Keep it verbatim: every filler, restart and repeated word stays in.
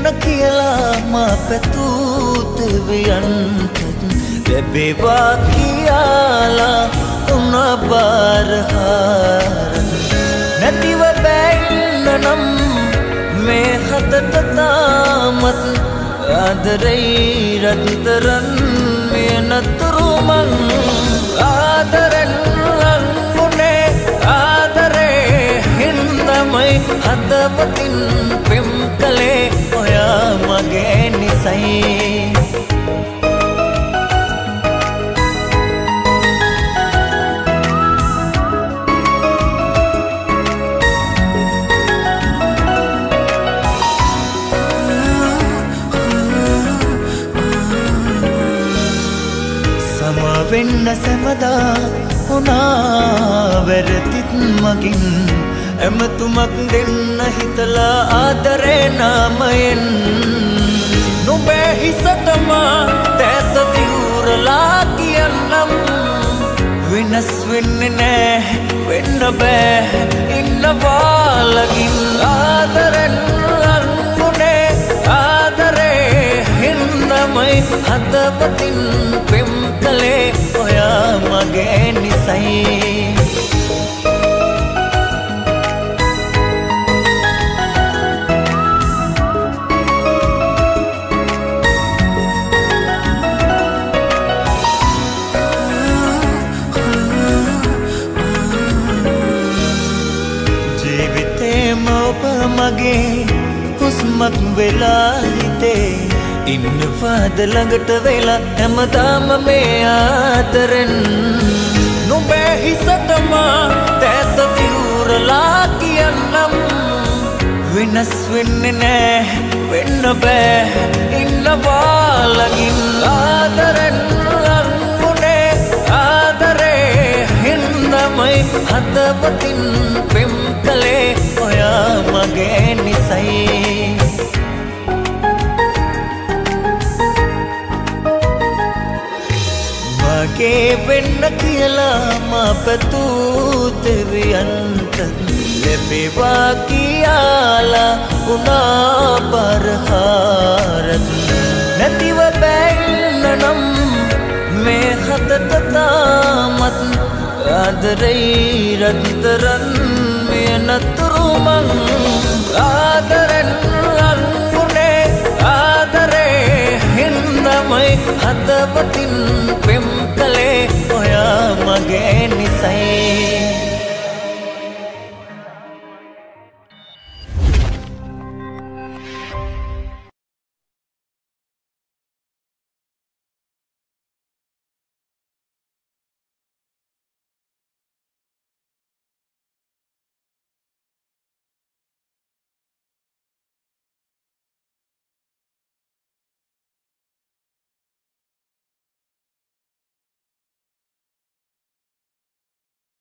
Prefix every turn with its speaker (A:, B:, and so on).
A: වෙන්න කියලා මා පැතූත් වියන්ත ලැබේවා කියලා උන බාරහාර නැතිව බැන්න නම් මේ හදට තාමත් ආදරේ රත්තරන් මේ නතුරු මං ආදරෙන් ලංගුනේ ආදරේ හින්දමයි හදවතින් පෙම් කලේ ඔයා මගේ නිසයි වෙන්න සැමදා උනා වැරදිත් මගින් එමතුමක් දෙන්න හිතලා ආදරේ නාමයෙන් නුඹේ හිසතමා තැත දියුරලා කියන්නම් වෙනස් වෙන්නේ නෑ වෙන්න බෑ ඉන්නවා ලගින් ආදරෙන් ලංගුනේ ආදරේ හින්දමයි හදවතින් පෙම් කලේ ඔයා මගේ නිසයි ජීවිතේම ඔබ මගේ හුස්මක් වෙලා හිතේ ඉන්නවාද ළඟට වෙලා හැමදාම මේ ආදරෙන් නුඹේ හිසතමා තැත දියුරලා කියන්නම් වෙනස් වෙන්නේ නෑ වෙන්න බෑ ඉන්නවා ළඟින් ආදරෙන් ලංගුනේ ආදරේ හින්දමයි හදවතින් පෙම් කලේ ඔයා මගේ නිසයි මගේ වෙන්න කියලා මා පැතූත් වියන්ත ලැබේවා කියලා උනා බාරහාරත් නැතිව බැන්න නම් මේ හදට තාමත් ආදරේ රත්තරන් මේ නතුරු මං ආදරෙන් ලංගුනේ ආදරේ හින්දමයි හදවතින් පෙම් කලේ ඔයා මගේ නිසයි